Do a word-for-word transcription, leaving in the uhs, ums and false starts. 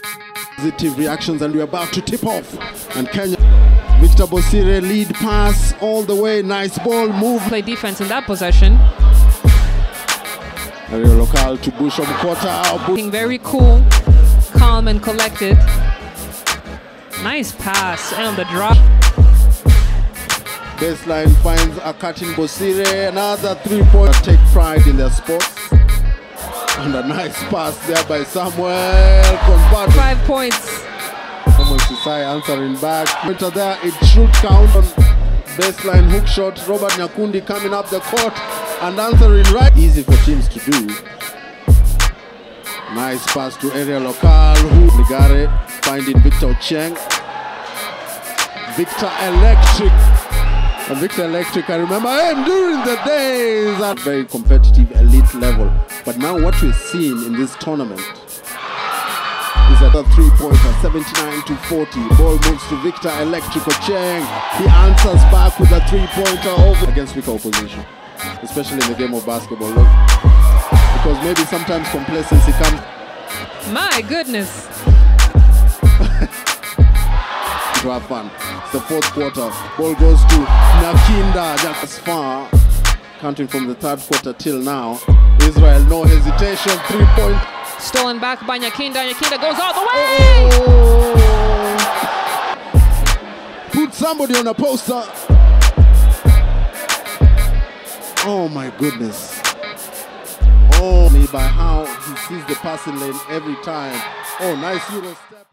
Positive reactions, and we're about to tip off. And Kenya, Victor Bosire, lead pass all the way. Nice ball, move. Play defense in that possession. Ariel Local to Bush of Kota. Being very cool, calm and collected. Nice pass and on the drop. Baseline finds a cutting Bosire. Another three point. Take pride in their sports. And a nice pass there by Samuel. Converted. Five points. Samuel Sisai answering back. Pointer there, it should count on baseline hook shot. Robert Nyakundi coming up the court and answering right. Easy for teams to do. Nice pass to area local. Who Ligare finding Victor Cheng. Victor Electric. And Victor Electric, I remember him during the days at very competitive elite level. But now what we're seeing in this tournament is at a three-pointer, seventy-nine to forty. Ball moves to Victor Electric Cheng. He answers back with a three-pointer over against weaker opposition, especially in the game of basketball. Look, because maybe sometimes complacency comes. My goodness. To have fun. It's the fourth quarter. Ball goes to Nyakinda. That's far. Counting from the third quarter till now. Israel, no hesitation. Three point. Stolen back by Nyakinda. Nyakinda goes all the way. Oh. Put somebody on a poster. Oh my goodness. Oh, me by how he sees the passing lane every time. Oh, nice Euro step.